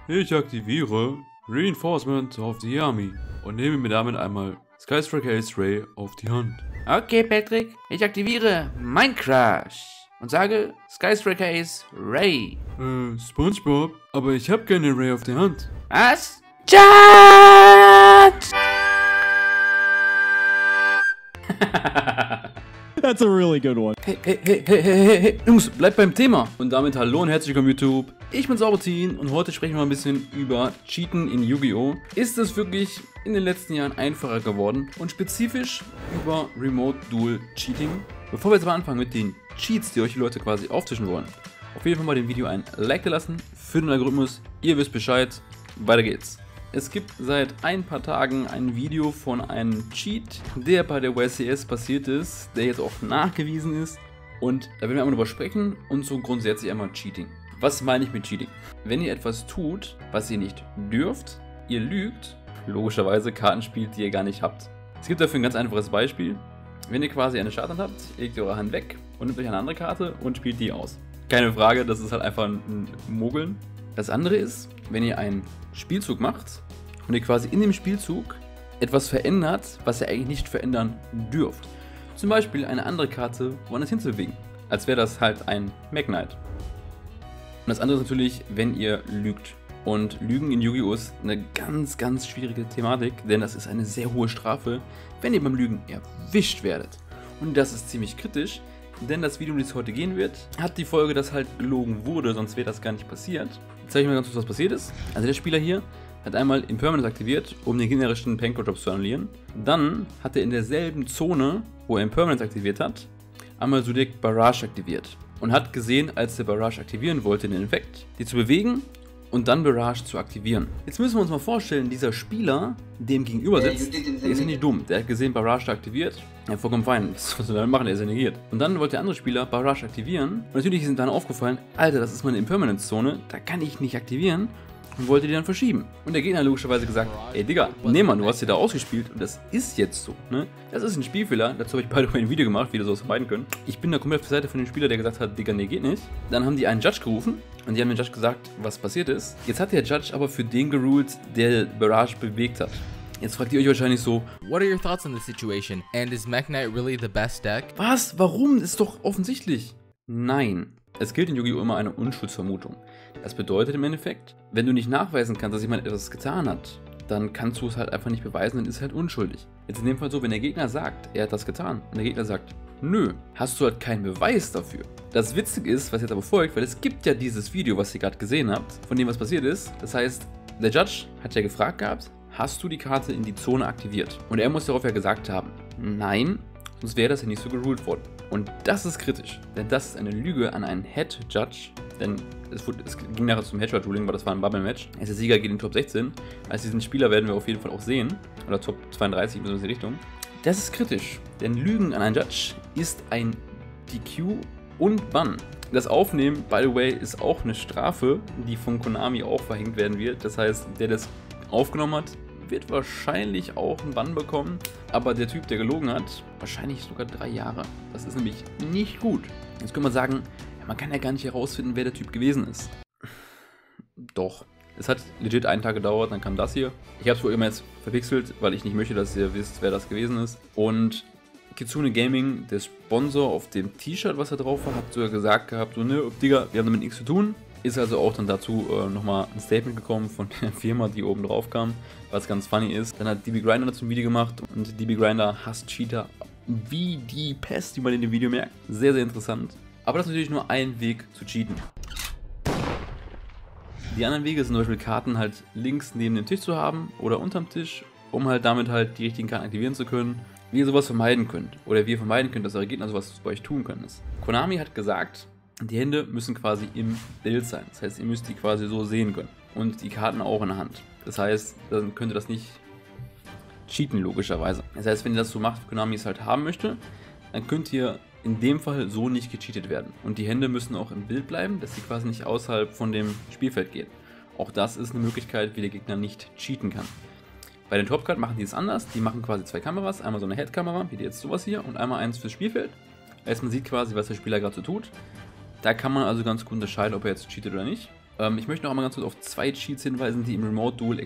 Ich aktiviere Reinforcement of the Army und nehme mir damit einmal Skystriker Ace Ray auf die Hand. Okay, Patrick, ich aktiviere Minecraft und sage Skystriker Ace Ray. SpongeBob, aber ich habe keine Ray auf der Hand. Was? Chat! That's a really good one. Hey, Jungs, bleibt beim Thema. Und damit hallo und herzlich willkommen YouTube. Ich bin Saubertin und heute sprechen wir mal ein bisschen über Cheaten in Yu-Gi-Oh! Ist es wirklich in den letzten Jahren einfacher geworden? Und spezifisch über Remote Duel Cheating. Bevor wir jetzt mal anfangen mit den Cheats, die euch die Leute quasi auftischen wollen, auf jeden Fall mal dem Video ein Like da lassen für den Algorithmus. Ihr wisst Bescheid. Weiter geht's. Es gibt seit ein paar Tagen ein Video von einem Cheat, der bei der YCS passiert ist, der jetzt auch nachgewiesen ist. Und da werden wir einmal drüber sprechen und so grundsätzlich einmal Cheating. Was meine ich mit Cheating? Wenn ihr etwas tut, was ihr nicht dürft, ihr lügt, logischerweise Karten spielt, die ihr gar nicht habt. Es gibt dafür ein ganz einfaches Beispiel. Wenn ihr quasi eine Starthand habt, legt ihr eure Hand weg und nehmt euch eine andere Karte und spielt die aus. Keine Frage, das ist halt einfach ein Mogeln. Das andere ist, wenn ihr einen Spielzug macht und ihr quasi in dem Spielzug etwas verändert, was ihr eigentlich nicht verändern dürft. Zum Beispiel eine andere Karte woanders hinzubewegen, als wäre das halt ein Magnite. Und das andere ist natürlich, wenn ihr lügt. Und Lügen in Yu-Gi-Oh! Ist eine ganz, ganz schwierige Thematik, denn das ist eine sehr hohe Strafe, wenn ihr beim Lügen erwischt werdet. Und das ist ziemlich kritisch, denn das Video, um das es heute gehen wird, hat die Folge, dass halt gelogen wurde, sonst wäre das gar nicht passiert. Jetzt zeige ich mal ganz kurz, was passiert ist. Also der Spieler hier hat einmal Impermanence aktiviert, um den gegnerischen Panko-Drop zu annullieren. Dann hat er in derselben Zone, wo er Impermanence aktiviert hat, einmal Zodiac Barrage aktiviert. Und hat gesehen, als der Barrage aktivieren wollte, den Effekt, die zu bewegen und dann Barrage zu aktivieren. Jetzt müssen wir uns mal vorstellen, dieser Spieler, dem gegenüber sitzt, der ist ja nicht dumm. Der hat gesehen, Barrage aktiviert. Ja, vollkommen fein. Was soll er dann machen? Er ist ja negiert. Und dann wollte der andere Spieler Barrage aktivieren. Und natürlich ist ihm dann aufgefallen, Alter, das ist meine Impermanence-Zone, da kann ich nicht aktivieren. Und wollte die dann verschieben. Und der Gegner hat logischerweise gesagt, ey Digga, nee Mann, du hast dir da ausgespielt und das ist jetzt so, ne? Das ist ein Spielfehler, dazu habe ich by the way ein Video gemacht, wie ihr sowas vermeiden könnt. Ich bin da komplett auf der Seite von dem Spieler, der gesagt hat, Digga, nee, geht nicht. Dann haben die einen Judge gerufen und die haben dem Judge gesagt, was passiert ist. Jetzt hat der Judge aber für den geruled, der Barrage bewegt hat. Jetzt fragt ihr euch wahrscheinlich so, what are your thoughts on this situation? And is Magnite really the best deck? was? Warum? Das ist doch offensichtlich. Nein. Es gilt in Yu-Gi-Oh! Immer eine Unschuldsvermutung. Das bedeutet im Endeffekt, wenn du nicht nachweisen kannst, dass jemand etwas getan hat, dann kannst du es halt einfach nicht beweisen, dann ist er halt unschuldig. Jetzt in dem Fall so, wenn der Gegner sagt, er hat das getan und der Gegner sagt, nö, hast du halt keinen Beweis dafür. Das Witzige ist, was jetzt aber folgt, weil es gibt ja dieses Video, was ihr gerade gesehen habt, von dem was passiert ist. Das heißt, der Judge hat ja gefragt gehabt, hast du die Karte in die Zone aktiviert? Und er muss darauf ja gesagt haben, nein, sonst wäre das ja nicht so geruled worden. Und das ist kritisch, denn das ist eine Lüge an einen Head Judge, denn es ging nachher zum Headshot Ruling, weil das war ein Bubble Match. Der Sieger geht in Top 16, also diesen Spieler werden wir auf jeden Fall auch sehen, oder Top 32, in die Richtung. Das ist kritisch, denn Lügen an einen Judge ist ein DQ und Bann. Das Aufnehmen, by the way, ist auch eine Strafe, die von Konami auch verhängt werden wird. Das heißt, der das aufgenommen hat, wird wahrscheinlich auch einen Bann bekommen, aber der Typ, der gelogen hat, wahrscheinlich sogar 3 Jahre. Das ist nämlich nicht gut. Jetzt kann man sagen, ja, man kann ja gar nicht herausfinden, wer der Typ gewesen ist. Doch. Es hat legit einen Tag gedauert, dann kam das hier. Ich habe es wohl immer jetzt verpixelt, weil ich nicht möchte, dass ihr wisst, wer das gewesen ist. Und Kitsune Gaming, der Sponsor auf dem T-Shirt, was da drauf war, hat sogar gesagt gehabt, so, ne, Digga, wir haben damit nichts zu tun. Ist also auch dann dazu nochmal ein Statement gekommen von der Firma, die oben drauf kam, was ganz funny ist. Dann hat DB Grinder dazu ein Video gemacht und DB Grinder hasst Cheater wie die Pest, wie man in dem Video merkt. Sehr, sehr interessant. Aber das ist natürlich nur ein Weg zu cheaten. Die anderen Wege sind zum Beispiel Karten halt links neben dem Tisch zu haben oder unterm Tisch, um halt damit halt die richtigen Karten aktivieren zu können. Wie ihr sowas vermeiden könnt oder wie ihr vermeiden könnt, dass eure Gegner sowas bei euch tun können. Konami hat gesagt, die Hände müssen quasi im Bild sein. Das heißt, ihr müsst die quasi so sehen können. Und die Karten auch in der Hand. Das heißt, dann könnt ihr das nicht cheaten, logischerweise. Das heißt, wenn ihr das so macht, wie Konami es halt haben möchte, dann könnt ihr in dem Fall so nicht gecheatet werden. Und die Hände müssen auch im Bild bleiben, dass sie quasi nicht außerhalb von dem Spielfeld gehen. Auch das ist eine Möglichkeit, wie der Gegner nicht cheaten kann. Bei den Topcard machen die es anders. Die machen quasi 2 Kameras. Einmal so eine Head-Kamera, wie jetzt sowas hier, und einmal eins fürs Spielfeld. Das heißt, man sieht quasi, was der Spieler gerade so tut. Da kann man also ganz gut unterscheiden, ob er jetzt cheatet oder nicht. Ich möchte noch einmal ganz kurz auf 2 Cheats hinweisen, die im Remote Duel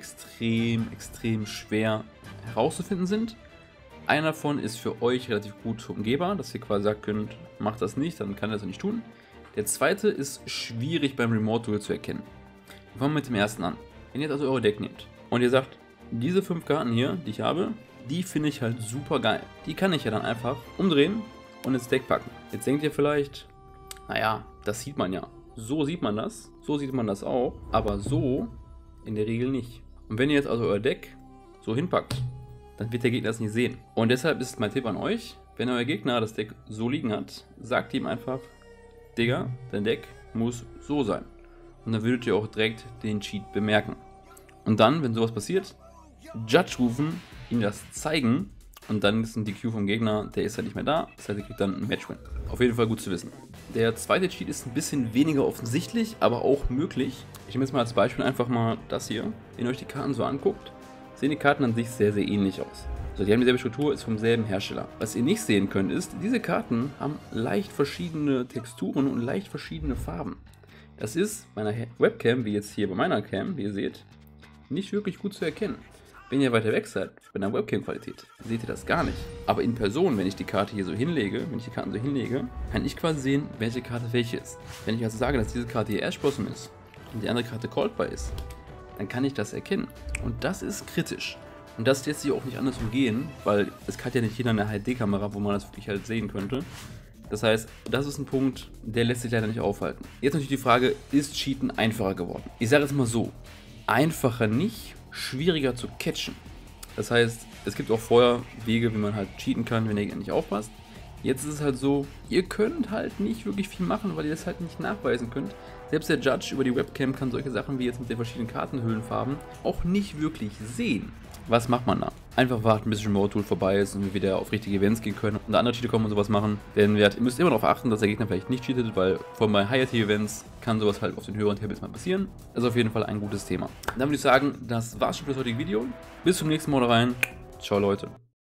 extrem schwer herauszufinden sind. Einer davon ist für euch relativ gut umgehbar, dass ihr quasi sagt könnt, macht das nicht, dann kann ihr das nicht tun. Der zweite ist schwierig beim Remote Duel zu erkennen. Wir fangen mit dem ersten an. Wenn ihr jetzt also euer Deck nehmt und ihr sagt, diese 5 Karten hier, die ich habe, die finde ich halt super geil. Die kann ich ja dann einfach umdrehen und ins Deck packen. Jetzt denkt ihr vielleicht, naja, das sieht man ja. So sieht man das, so sieht man das auch, aber so in der Regel nicht. Und wenn ihr jetzt also euer Deck so hinpackt, dann wird der Gegner das nicht sehen. Und deshalb ist mein Tipp an euch, wenn euer Gegner das Deck so liegen hat, sagt ihm einfach, Digga, dein Deck muss so sein. Und dann würdet ihr auch direkt den Cheat bemerken. Und dann, wenn sowas passiert, Judge rufen, ihm das zeigen und dann ist ein DQ vom Gegner, der ist halt nicht mehr da, das heißt, er kriegt dann einen Matchwin. Auf jeden Fall gut zu wissen. Der zweite Cheat ist ein bisschen weniger offensichtlich, aber auch möglich. Ich nehme jetzt mal als Beispiel einfach mal das hier. Wenn ihr euch die Karten so anguckt, sehen die Karten an sich sehr ähnlich aus. Also die haben dieselbe Struktur, ist vom selben Hersteller. Was ihr nicht sehen könnt ist, diese Karten haben leicht verschiedene Texturen und leicht verschiedene Farben. Das ist bei einer Webcam, wie jetzt hier bei meiner Cam, wie ihr seht, nicht wirklich gut zu erkennen. Wenn ihr weiter weg seid, bei einer Webcam-Qualität, seht ihr das gar nicht. Aber in Person, wenn ich die Karte hier so hinlege, kann ich quasi sehen, welche Karte welche ist. Wenn ich also sage, dass diese Karte hier Ash Blossom ist und die andere Karte Coldbar ist, dann kann ich das erkennen. Und das ist kritisch. Und das lässt sich auch nicht anders umgehen, weil es hat ja nicht jeder eine HD-Kamera, wo man das wirklich halt sehen könnte. Das heißt, das ist ein Punkt, der lässt sich leider nicht aufhalten. Jetzt natürlich die Frage, ist Cheaten einfacher geworden? Ich sage jetzt mal so, einfacher nicht, schwieriger zu catchen. Das heißt, es gibt auch vorher Wege, wie man halt cheaten kann, wenn ihr nicht aufpasst. Jetzt ist es halt so, ihr könnt halt nicht wirklich viel machen, weil ihr das halt nicht nachweisen könnt. Selbst der Judge über die Webcam kann solche Sachen wie jetzt mit den verschiedenen Kartenhüllenfarben auch nicht wirklich sehen. Was macht man da? Einfach warten, bis Remote Duel vorbei ist und wir wieder auf richtige Events gehen können und andere Cheater kommen und sowas machen. Denn ihr müsst immer darauf achten, dass der Gegner vielleicht nicht cheatet, weil vor allem bei Higher-Tier-Events kann sowas halt auf den höheren Tables mal passieren. Das ist auf jeden Fall ein gutes Thema. Dann würde ich sagen, das war's schon für das heutige Video. Bis zum nächsten Mal rein. Ciao Leute.